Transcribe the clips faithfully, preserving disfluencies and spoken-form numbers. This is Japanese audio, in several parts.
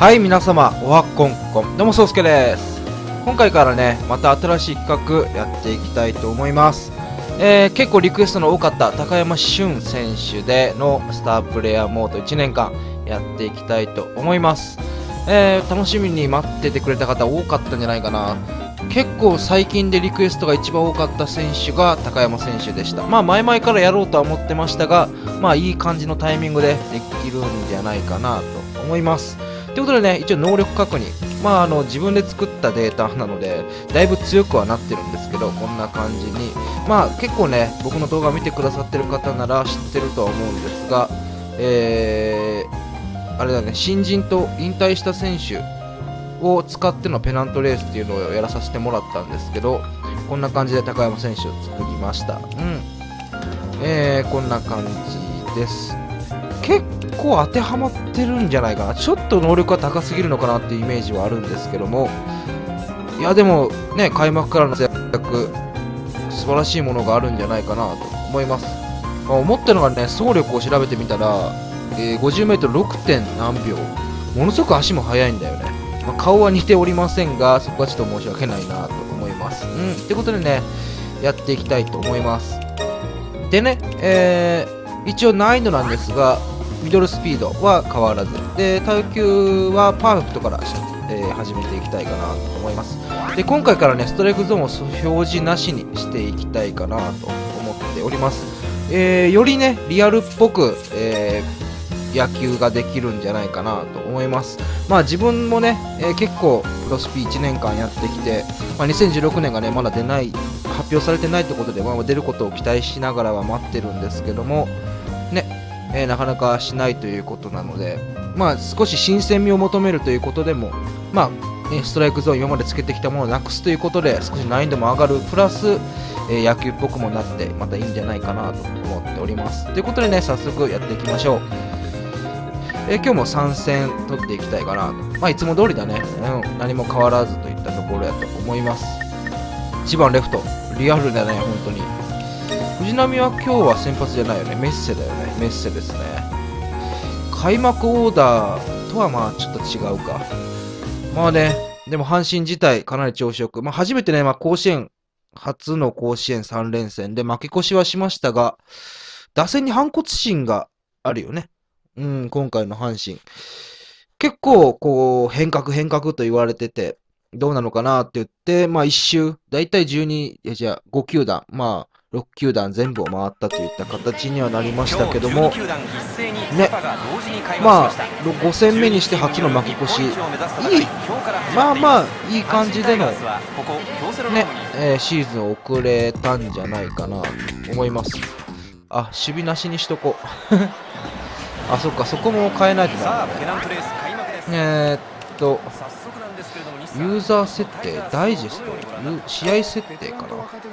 はい、皆様、おはこんこん。どうも、そうすけです。今回からね、また新しい企画やっていきたいと思います。えー、結構リクエストの多かった高山俊選手でのスタープレイヤーモードいちねんかんやっていきたいと思います。えー、楽しみに待っててくれた方多かったんじゃないかな。結構最近でリクエストが一番多かった選手が高山選手でした。まあ前々からやろうとは思ってましたが、まあいい感じのタイミングでできるんじゃないかなと思います。ということでね、一応能力確認。まああの自分で作ったデータなので、だいぶ強くはなってるんですけど、こんな感じに。まあ結構ね、僕の動画見てくださってる方なら知ってるとは思うんですが、えー、あれだね、新人と引退した選手を使ってのペナントレースっていうのをやらさせてもらったんですけど、こんな感じで高山選手を作りました。うん。えー、こんな感じです。結構当てはまってるんじゃないかな。ちょっと能力が高すぎるのかなっていうイメージはあるんですけども、いやでもね、開幕からの活躍、素晴らしいものがあるんじゃないかなと思います。まあ、思ったのがね、走力を調べてみたら、えー、ごじゅうメートル ろく. 点何秒、ものすごく足も速いんだよね。まあ、顔は似ておりませんが、そこはちょっと申し訳ないなと思います。うん。ってことでね、やっていきたいと思います。でね、えー、一応難易度なんですが、ミドルスピードは変わらず、で、耐久はパーフェクトから、えー、始めていきたいかなと思います。で、今回からね、ストライクゾーンを表示なしにしていきたいかなと思っております。えー、よりね、リアルっぽく、えー、野球ができるんじゃないかなと思います。まあ自分もね、えー、結構プロスピいちねんかんやってきて、まあ、にせんじゅうろくねんがね、まだ出ない、発表されてないってことで、まあ、出ることを期待しながらは待ってるんですけども、ね、えー、なかなかしないということなので、まあ少し新鮮味を求めるということでも、まあ、ね、ストライクゾーン今までつけてきたものをなくすということで、少し難易度も上がる、プラス、えー、野球っぽくもなって、またいいんじゃないかなと思っております。ということでね、早速やっていきましょう。えー、今日もさん戦取っていきたいかなと。まあいつも通りだね、うん、何も変わらずといったところやと思います。いちばんレフト、リアルだね、本当に。藤浪は今日は先発じゃないよね。メッセだよね。メッセですね。開幕オーダーとはまあちょっと違うか。まあね、でも阪神自体かなり調子よく。まあ初めてね、まあ甲子園、初の甲子園さん連戦で負け越しはしましたが、打線に反骨心があるよね。うん、今回の阪神。結構こう変革変革と言われてて、どうなのかなって言って、まあ一周、だいたいじゅうに、いやじゃあご球団、まあ、ろく球団全部を回ったといった形にはなりましたけども、ね、まあご戦目にして初の負け越し、いい、まあまあいい感じでの、ねえー、シーズンを送れたんじゃないかなと思います。あ、守備なしにしとこう。あ、そっか、そこも変えないとダメだね。えー、っと、ユーザー設定、ダイジェスト、試合設定かな。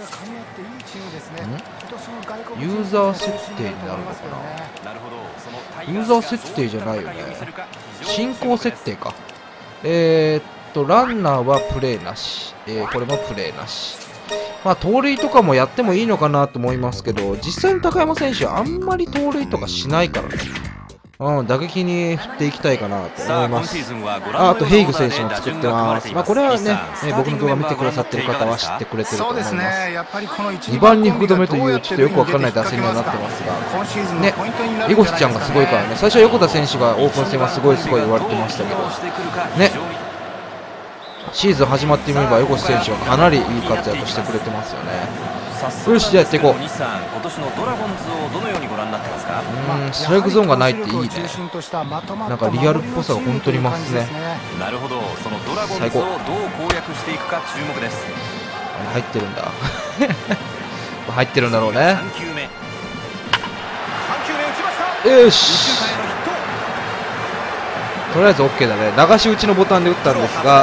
ユーザー設定になるのかな。ユーザー設定じゃないよね。進行設定か。えー、っと、ランナーはプレイなし。えー、これもプレイなし。まあ、盗塁とかもやってもいいのかなと思いますけど、実際の高山選手はあんまり盗塁とかしないからね。うん、打撃に振っていきたいかなと思います。あ、あとヘイグ選手も作ってます。まあこれはね、ね僕の動画見てくださってる方は知ってくれてると思います。にばんに福留というちょっとよくわからない打線にはなってますが、ね、エゴシちゃんがすごいからね、最初は横田選手がオープン戦はすごいすごい言われてましたけど、ね、シーズン始まってみればエゴシ選手はかなりいい活躍してくれてますよね。よし、じゃあやっていこう。うん、ストライクゾーンがないっていいね。なんかリアルっぽさが本当に増すね。最高。入ってるんだ。入ってるんだろうね。よし。とりあえず OK だね。流し打ちのボタンで打ったんですが、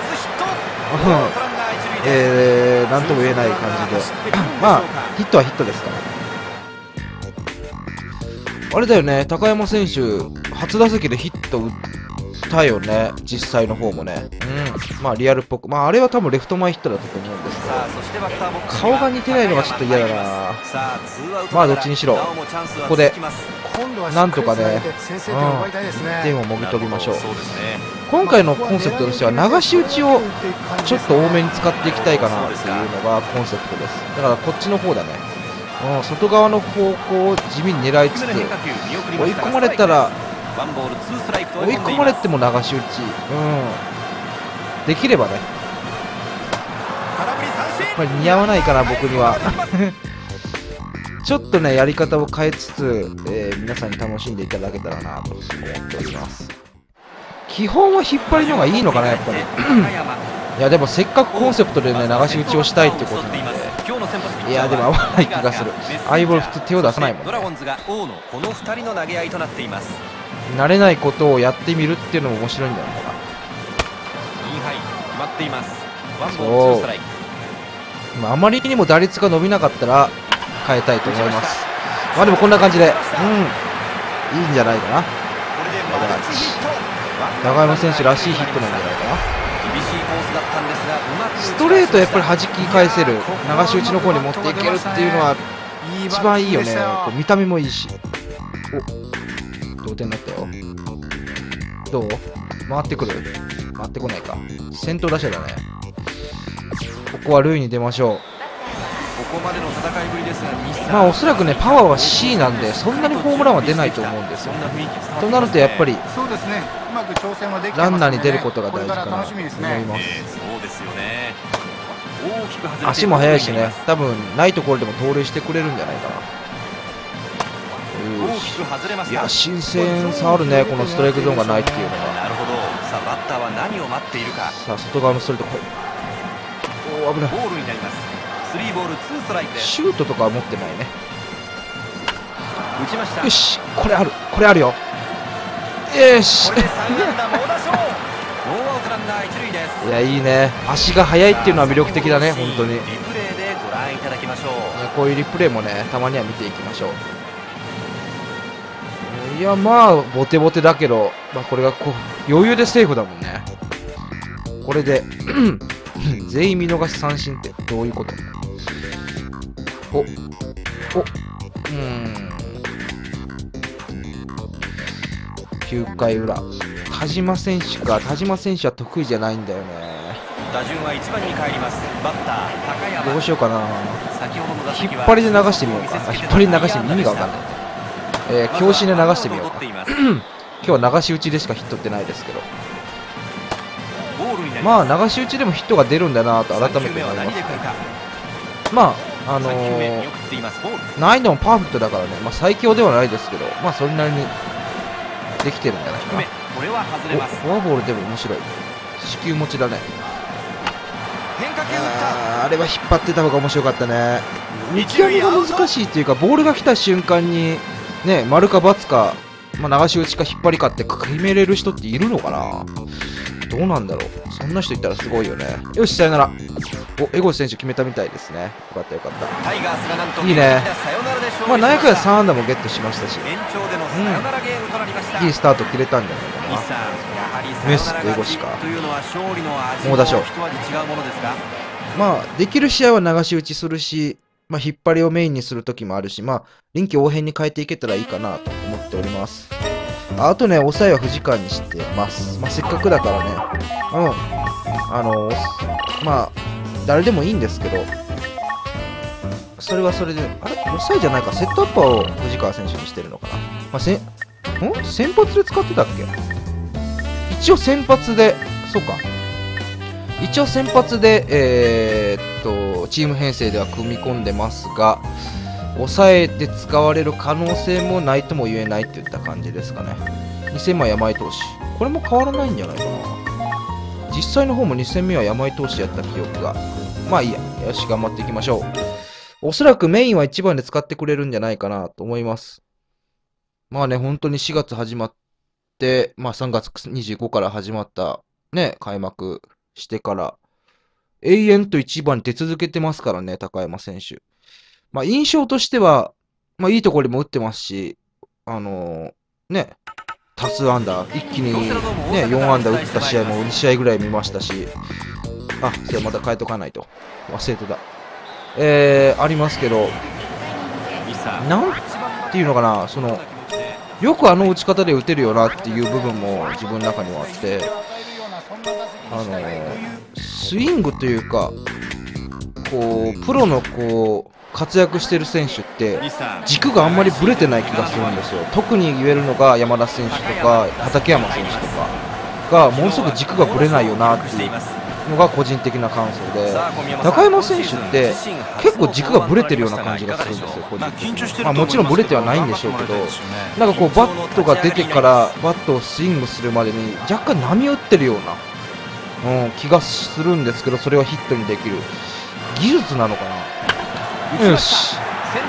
えー、なんとも言えない感じでまあヒットはヒットですから。あれだよね、高山選手初打席でヒット打ったよね、実際の方もね。うん。まあ、リアルっぽく。まあ、あれは多分レフト前ヒットだったと思うんですけど、顔が似てないのがちょっと嫌だな。まあ、どっちにしろ、ここで、なんとかね、うん、いってんをもぎ取りましょう。今回のコンセプトとしては、流し打ちをちょっと多めに使っていきたいかなっていうのがコンセプトです。だから、こっちの方だね。うん、外側の方向を地味に狙いつつ、追い込まれたら、追い込まれても流し打ち、うん、できればね、やっぱり似合わないかな、僕には。ちょっとね、やり方を変えつつ、えー、皆さんに楽しんでいただけたらなと思っております。基本は引っ張りの方がいいのかな、やっぱり。いや、でもせっかくコンセプトでね、流し打ちをしたいってことなんで、いや、でも合わない気がする。ああいうボール普通手を出さないもんね。慣れないことをやってみるっていうのも面白いんじゃないかな。そう。まあ、あまりにも打率が伸びなかったら変えたいと思います。まあでもこんな感じで、うん、いいんじゃないかな。高山選手らしいヒットなんじゃないかな。ストレートやっぱり弾き返せる、流し打ちの方に持っていけるっていうのは一番いいよね。こう見た目もいいし。お、同点になったよ。どう？回ってくる？回ってこないか。先頭打者だね。ここは塁に出ましょう。まあおそらくね、パワーは シー なんで、そんなにホームランは出ないと思うんですよ。となるとやっぱりランナーに出ることが大事かなと思います。足も速いしね、多分ないところでも盗塁してくれるんじゃないかな。いや、新鮮さあるね、このストライクゾーンがないっていうのが。さあ、外側のストレート、これ、おお、危ない。シュートとかは持ってないね。よし、これある、これあるよ。よし。いや、いいね、足が速いっていうのは魅力的だね、本当に。こういうリプレイもね、たまには見ていきましょう。いや、まあボテボテだけど、まあ、これがこう余裕でセーフだもんね。これで全員見逃し三振ってどういうこと？おお、うーん、きゅうかいうら、田島選手か。田島選手は得意じゃないんだよね。打順はいちばんに帰ります。バッター高山。どうしようかな。引っ張りで流してみようか。引っ張りで流してみ、意味が分かんない。えー、強振で流してみようか。今日は流し打ちでしかヒットってないですけど、まあ流し打ちでもヒットが出るんだなと改めて思いますね。まああのー、難易度もパーフェクトだからね、まあ、最強ではないですけど、まあそれなりにできてるんじゃないかな。お、フォアボールでも面白い。四球持ちだね。あ, あれは引っ張ってた方が面白かったね。見極めが難しいっていうか、ボールが来た瞬間にね、丸か×か、まあ、流し打ちか引っ張りかって決めれる人っているのかな。どうなんだろう。そんな人いたらすごいよね。よし、さよなら。お、江越選手決めたみたいですね。よかったよかった。いいね。まあ、内野やさん安打もゲットしましたし、うん、いいスタート切れたんじゃないかな。メスと江越か。猛打賞。まあ、できる試合は流し打ちするし、まあ、引っ張りをメインにするときもあるし、まあ、臨機応変に変えていけたらいいかなと思っております。あとね、抑えは藤川にしてます。まあ、せっかくだからね。うん。あの、まあ、誰でもいいんですけど、それはそれで、あれ抑えじゃないか、セットアッパーを藤川選手にしてるのかな。まあ、せん、ん先発で使ってたっけ？一応先発で、そうか。一応先発で、えー、っと、チーム編成では組み込んでますが、抑えで使われる可能性もないとも言えないっていった感じですかね。に戦目は山井投手。これも変わらないんじゃないかな。実際の方もに戦目は山井投手やった記憶が。まあいいや。よし、頑張っていきましょう。おそらくメインはいちばんで使ってくれるんじゃないかなと思います。まあね、本当にしがつ始まって、まあさんがつにじゅうごから始まったね、開幕してから、永遠といちばんに出続けてますからね、高山選手。まあ、印象としては、まあ、いいところにも打ってますし、あのー、ね、 多数安打、一気に、ね、よん安打打った試合もに試合ぐらい見ましたし、あ、それまた変えとかないと。忘れてた。えー、ありますけど、なんていうのかな、その、よくあの打ち方で打てるよなっていう部分も自分の中にはあって、あのスイングというか、こう、プロのこう、活躍してる選手って軸があんまりぶれてない気がするんですよ。特に言えるのが山田選手とか畠山選手とかがものすごく軸がぶれないよなっていうのが個人的な感想で、高山選手って結構軸がぶれてるような感じがするんですよ、個人的に。まあ、もちろんぶれてはないんでしょうけど、なんかこうバットが出てからバットをスイングするまでに若干波打ってるような、うん、気がするんですけど、それをヒットにできる技術なのかな。よし。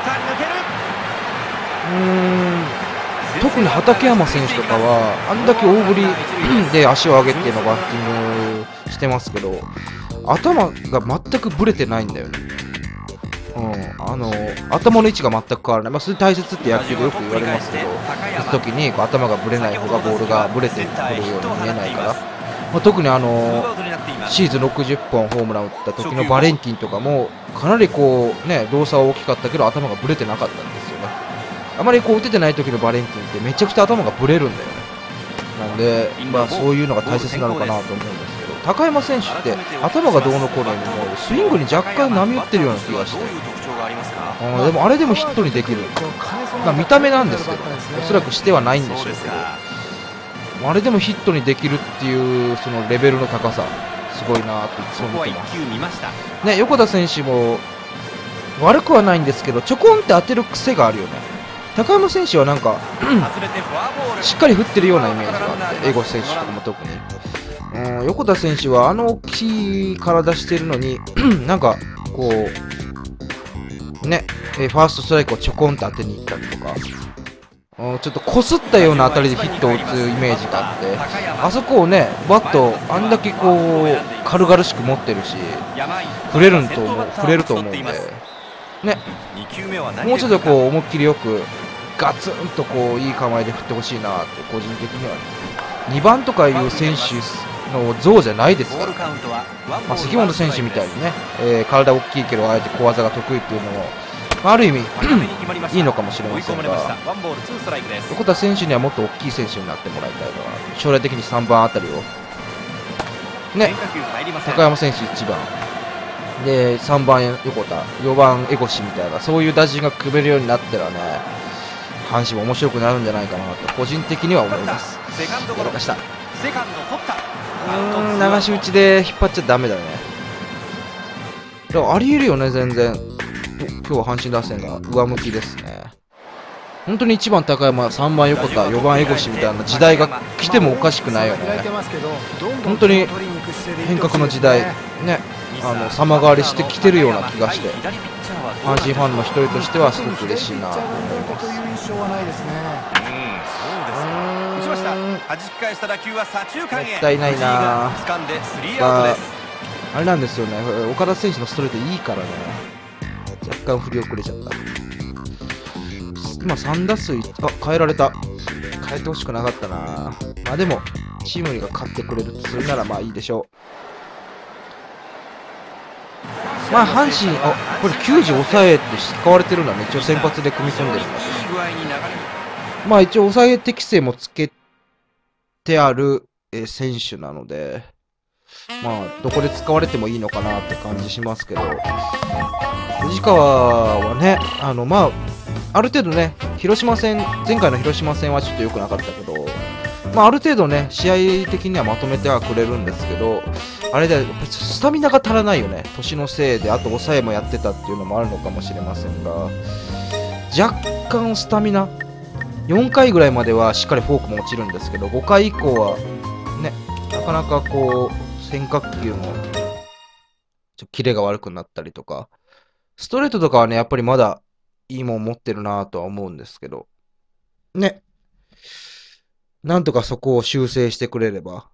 うーん、特に畠山選手とかはあんだけ大振りで足を上げてのバッティングしてますけど、頭が全くぶれてないんだよね。うん、あの頭の位置が全く変わらない、まあ、それ大切って野球でよく言われますけど、打つときにこう頭がぶれない方がボールがぶれてくるように見えないから、まあ、特にあのシーズンろくじゅっぽんホームラン打った時のバレンティンとかもかなりこう、ね、動作は大きかったけど頭がぶれてなかったんですよね。あまりこう打ててない時のバレンティンってめちゃくちゃ頭がぶれるんだよね。なんで、まあ、そういうのが大切なのかなと思うんですけど、高山選手って頭がどうのこうのよりもスイングに若干波打ってるような気がして、あでもあれでもヒットにできる、まあ、見た目なんですけど、おそらくしてはないんでしょうけど、あれでもヒットにできるっていうそのレベルの高さ、すごいなっていつも見てます。ね、横田選手も悪くはないんですけど、ちょこんって当てる癖があるよね。高山選手はなんかしっかり振ってるようなイメージがあって、江越選手とかも特に。うん、横田選手はあの大きい体してるのになんかこうね、えファーストストライクをちょこんって当てに行ったりとか。ちょっとこすったような当たりでヒットを打つイメージがあって、あそこをね、バットあんだけこう軽々しく持ってるし、振れると思う、振れると思うんで、ね、もうちょっとこう思いっきりよくガツンとこういい構えで振ってほしいなって個人的には、ね、にばんとかいう選手の像じゃないですから、まあ、関本選手みたいにね、えー、体大きいけどあえて小技が得意っていうのもある意味いいのかもしれませんが、横田選手にはもっと大きい選手になってもらいたいのは、将来的にさんばんあたりをね、高山選手いちばんでさんばん横田、よんばん江越みたいな、そういう打順が組めるようになったらね、阪神も面白くなるんじゃないかなと個人的には思います。やらかした。うーん、流し打ちで引っ張っちゃダメだね。でもありえるよね、全然。今日は阪神打線が上向きですね。本当にいちばん高山、さんばん横田、よんばん江越みたいな時代が来てもおかしくないよね。本当に変革の時代ね、あの様変わりしてきてるような気がして、阪神ファンの一人としてはすごく嬉しいなと思います。もったいないな。あれなんですよね、岡田選手のストレートいいからね、若干振り遅れちゃった。今さん打数、あ、変えられた。変えてほしくなかったな。まあでもチームが勝ってくれるとするならまあいいでしょう。まあ阪神、あ、これきゅうじ抑えって使われてるのは、ね、一応先発で組み込んでるんだけど、まあ一応抑え適性もつけてあるえ選手なので、まあどこで使われてもいいのかなって感じしますけど、藤川はね、あのまあある程度ね、広島戦、前回の広島戦はちょっと良くなかったけど、まあ、ある程度ね、試合的にはまとめてはくれるんですけど、あれでやっぱりスタミナが足らないよね。年のせいで、あと抑えもやってたっていうのもあるのかもしれませんが、若干スタミナ、よんかいぐらいまではしっかりフォークも落ちるんですけど、ごかい以降はね、なかなかこう、変化球のちょキレが悪くなったりとか、ストレートとかはね、やっぱりまだいいもん持ってるなとは思うんですけど、ね。なんとかそこを修正してくれれば。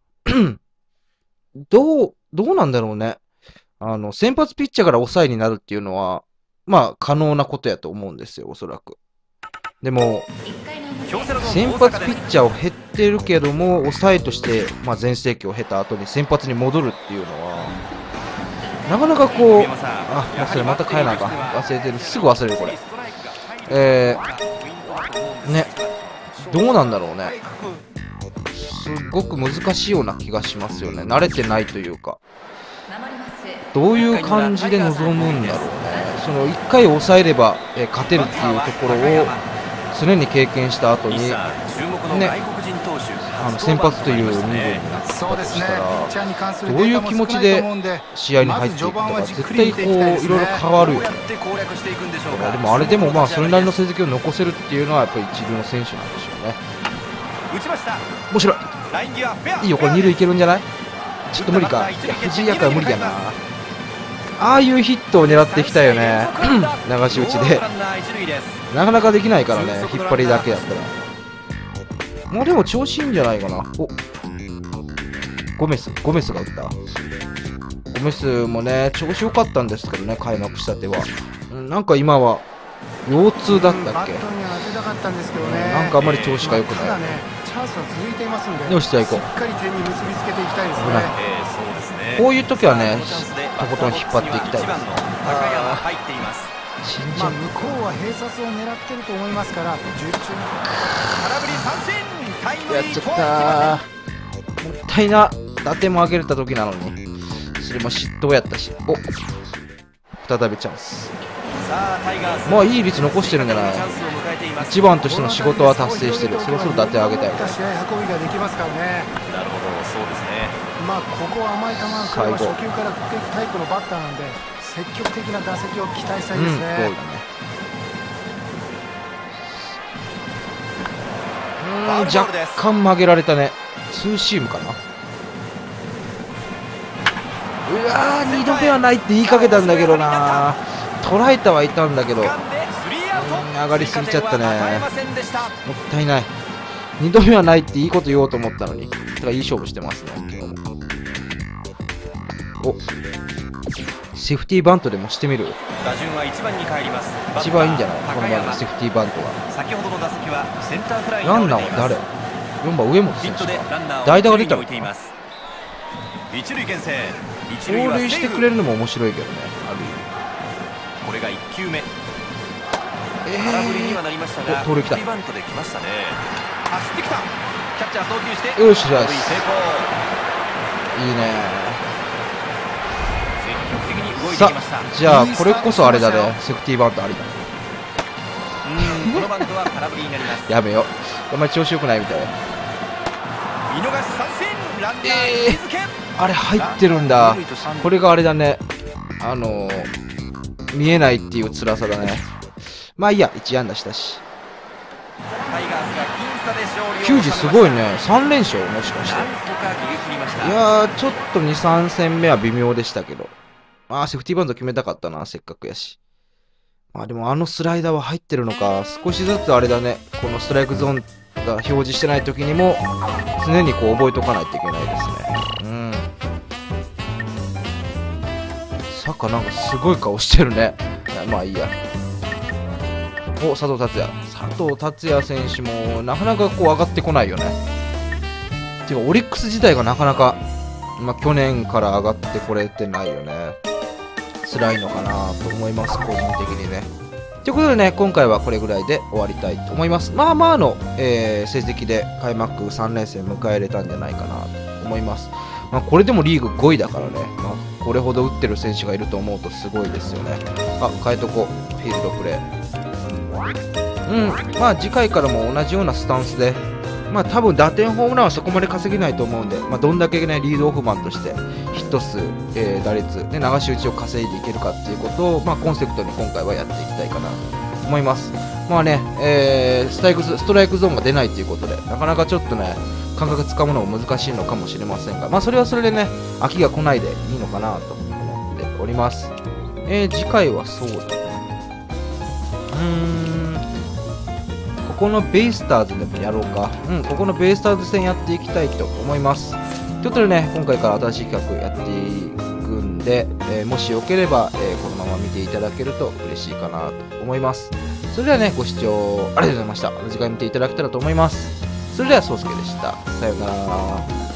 どう、どうなんだろうね。あの、先発ピッチャーから抑えになるっていうのは、まあ、可能なことやと思うんですよ、おそらく。でも、 先発ピッチャーを減ってるけども、抑えとして、まあ、全盛期を経た後に先発に戻るっていうのは、なかなかこう、あ、もうそれまた変えなあかん。忘れてる。すぐ忘れる、これ。えー、ね、どうなんだろうね。すっごく難しいような気がしますよね。慣れてないというか。どういう感じで臨むんだろうね。そのいっかい抑えれば、えー、勝てるっていうところを常に経験した後に、ね、あの先発という人間になったとしたら、どういう気持ちで試合に入っていくとか、絶対こういろいろ変わるよね。でもあれでもまあそれなりの成績を残せるっていうのはやっぱり一流の選手なんでしょうね。面白い。いいよ、これに塁いけるんじゃない？ちょっと無理か。いや、藤井やから無理やな。ああいうヒットを狙っていきたいよね。流し打ちで。なかなかできないからね、引っ張りだけやったら。もうでも調子いいんじゃないかな。お、ゴメス、ゴメスが打った。ゴメスもね、調子良かったんですけどね、開幕したては。なんか今は、腰痛だったっけ？なんかあんまり調子が良くない。よし、じゃあ行こう。こういう時はね、とことん引っ張っていきたいです。死んじゃう。 向こうは併殺を狙ってると思いますから、順調にやっちゃったー。もったいな。打点も上げれた時なのに。それも失投やったし。お、再びチャンス。まあいい率残してるんじゃない。一番としての仕事は達成してる。そろそろ打点上げたい。 試合運びができますからね。 なるほど、そうですね。 まあここは甘い球を食らう初球から振っていくタイプのバッターなんで、積極的な打席を期待したいですね。うん、そうだね。 うん、若干曲げられたね。ツーシームかな。うわー、にどめはないって言いかけたんだけどな。捉えたはいたんだけど、うん、上がりすぎちゃったね。もったいない。にどめはないっていいこと言おうと思ったのに。だからいい勝負してますね、今日も。お、セーフティーバントでもしてみる。 打順は一番に帰ります。 一番いいんじゃない、この場合のセーフティーバントは。 先ほどの打席はセンターフライにランナーは誰？よんばん上本選手か。代打が出たのか。 一塁牽制。 盗塁してくれるのも面白いけどね、ある意味。 これがいっきゅうめ。 えー、 空振りにはなりましたが、 盗塁来た。 バントで来ましたね。走ってきた。キャッチャー送球して。 よし、じゃあ。いいね。 積極的に動いてさきました。 あ、じゃあこれこそあれだね、セーフティーバントありだ。 うん、このバントは空振りになります。 やめよ。あんまり調子良くないみたい。 見逃し三振。ランナーえ水付け。 あれ入ってるんだ。これがあれだね。あのー、見えないっていう辛さだね。まあいいや、いち安打したし。 タイガースが僅差で勝利をきゅうじすごいね。さん連勝もしかして。 なんとか逃げ切りました。 いやー、ちょっとに、さん戦目は微妙でしたけど。あー、セーフティーバント決めたかったな、せっかくやし。まあでもあのスライダーは入ってるのか。少しずつあれだね。このストライクゾーンが表示してない時にも、常にこう覚えとかないといけないですね。うん。サッカーなんかすごい顔してるね。まあいいや。お、佐藤達也。佐藤達也選手もなかなかこう上がってこないよね。てか、オリックス自体がなかなか、まあ去年から上がってこれてないよね。辛いのかなと思います、個人的にね。ということでね、今回はこれぐらいで終わりたいと思います。まあまあの、えー、成績で開幕さん連戦迎えれたんじゃないかなと思います。まあ、これでもリーグごいだからね、まあ、これほど打ってる選手がいると思うとすごいですよね。あ、変えとこう、フィールドプレー。うん、まあ次回からも同じようなスタンスで、まあ多分打点ホームランはそこまで稼げないと思うんで、まあ、どんだけね、リードオフマンとしてヒット数、えー、打率、ね、流し打ちを稼いでいけるかっていうことを、まあ、コンセプトに今回はやっていきたいかなと思います。まあね、えー、ストライク、ストライクゾーンが出ないということで、なかなかちょっとね、感覚つかむのも難しいのかもしれませんが、まあそれはそれでね、飽きが来ないでいいのかなと思っております。えー、次回はそうだね。うーん、ここのベイスターズでもやろうか。うん、ここのベイスターズ戦やっていきたいと思います。ということでね、今回から新しい企画やっていくんで、えー、もしよければ、えー、このままま見ていただけると嬉しいかなと思います。それではね、ご視聴ありがとうございました。また次回見ていただけたらと思います。それでは、そうすけでした。さようなら。